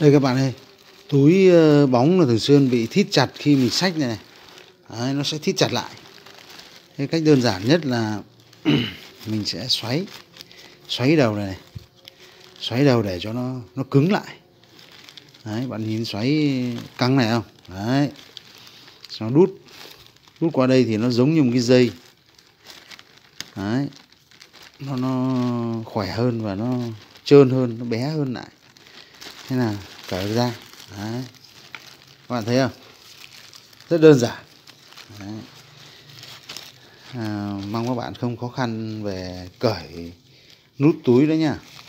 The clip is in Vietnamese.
Đây các bạn ơi, túi bóng là thường xuyên bị thít chặt khi mình xách này. Đấy, nó sẽ thít chặt lại. Cái cách đơn giản nhất là mình sẽ xoáy đầu này, xoáy đầu để cho nó cứng lại. Đấy, bạn nhìn xoáy căng này không? Đấy, nó đút qua đây thì nó giống như một cái dây. Đấy, nó khỏe hơn và nó trơn hơn, nó bé hơn lại. Thế là cởi ra. Đấy, các bạn thấy không? Rất đơn giản. Đấy. Mong các bạn không khó khăn về cởi nút túi đấy nha.